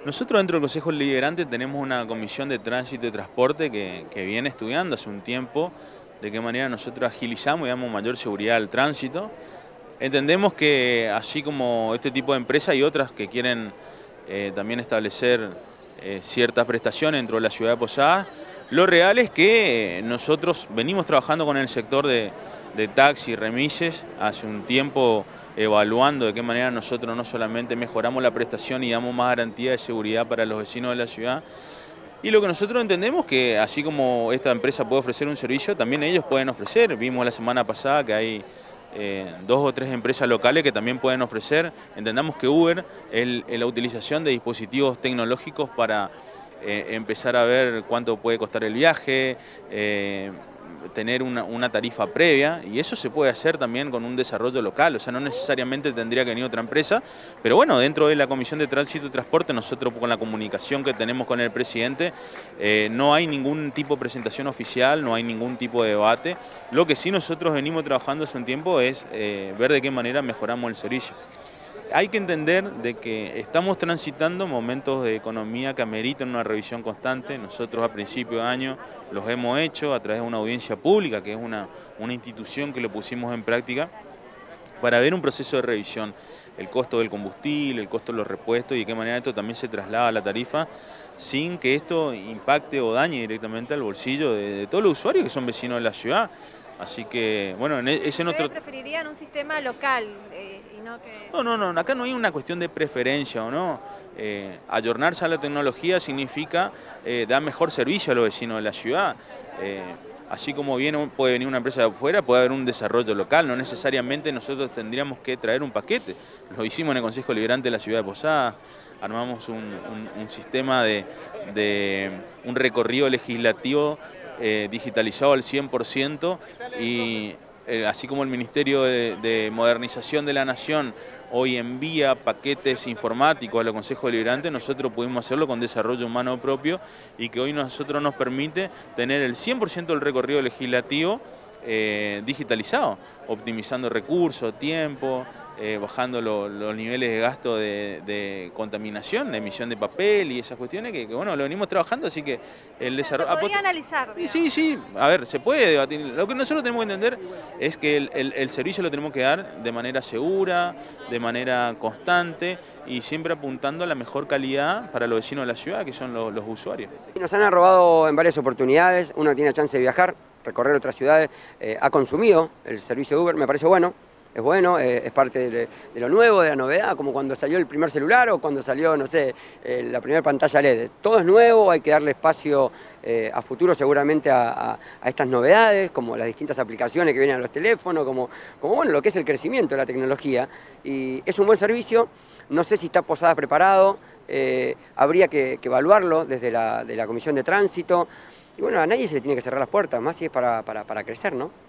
Nosotros dentro del Consejo Deliberante tenemos una comisión de tránsito y transporte que viene estudiando hace un tiempo de qué manera nosotros agilizamos y damos mayor seguridad al tránsito. Entendemos que así como este tipo de empresas y otras que quieren también establecer ciertas prestaciones dentro de la ciudad de Posadas, lo real es que nosotros venimos trabajando con el sector de taxi y remises hace un tiempo, evaluando de qué manera nosotros no solamente mejoramos la prestación y damos más garantía de seguridad para los vecinos de la ciudad. Y lo que nosotros entendemos que así como esta empresa puede ofrecer un servicio, también ellos pueden ofrecer. Vimos la semana pasada que hay 2 o 3 empresas locales que también pueden ofrecer. Entendamos que Uber es la utilización de dispositivos tecnológicos para empezar a ver cuánto puede costar el viaje, tener una tarifa previa, y eso se puede hacer también con un desarrollo local, o sea, no necesariamente tendría que venir otra empresa, pero bueno, dentro de la Comisión de Tránsito y Transporte, nosotros con la comunicación que tenemos con el presidente, no hay ningún tipo de presentación oficial, no hay ningún tipo de debate. Lo que sí nosotros venimos trabajando hace un tiempo es ver de qué manera mejoramos el servicio. Hay que entender de que estamos transitando momentos de economía que ameritan una revisión constante. Nosotros a principio de año los hemos hecho a través de una audiencia pública, que es una institución que lo pusimos en práctica, para ver un proceso de revisión, el costo del combustible, el costo de los repuestos y de qué manera esto también se traslada a la tarifa, sin que esto impacte o dañe directamente al bolsillo de todos los usuarios que son vecinos de la ciudad. Así que, bueno, ese en otro... ¿Ustedes preferirían un sistema local y no que...? No, acá no hay una cuestión de preferencia o no. Ayornarse a la tecnología significa dar mejor servicio a los vecinos de la ciudad. Así como puede venir una empresa de afuera, puede haber un desarrollo local, no necesariamente nosotros tendríamos que traer un paquete. Lo hicimos en el Consejo Deliberante de la ciudad de Posadas, armamos un sistema de un recorrido legislativo digitalizado al 100%, y así como el Ministerio de Modernización de la Nación hoy envía paquetes informáticos a los consejos deliberantes, nosotros pudimos hacerlo con desarrollo humano propio, y que hoy nosotros nos permite tener el 100% del recorrido legislativo digitalizado, optimizando recursos, tiempo, bajando los niveles de gasto de contaminación, de emisión de papel y esas cuestiones que bueno, lo venimos trabajando, así que el desarrollo... Se podría analizar, digamos. Sí, a ver, se puede debatir. Lo que nosotros tenemos que entender es que el servicio lo tenemos que dar de manera segura, de manera constante y siempre apuntando a la mejor calidad para los vecinos de la ciudad, que son los usuarios. Nos han robado en varias oportunidades, uno tiene chance de viajar, recorrer otras ciudades, ha consumido el servicio de Uber, me parece bueno. Es bueno, es parte de lo nuevo, de la novedad, como cuando salió el primer celular o cuando salió, no sé, la primera pantalla LED. Todo es nuevo, hay que darle espacio a futuro seguramente a estas novedades, como las distintas aplicaciones que vienen a los teléfonos, como bueno, lo que es el crecimiento de la tecnología. Y es un buen servicio, no sé si está Posadas preparado, habría que evaluarlo desde la Comisión de Tránsito. Y bueno, a nadie se le tiene que cerrar las puertas, más si es para crecer, ¿no?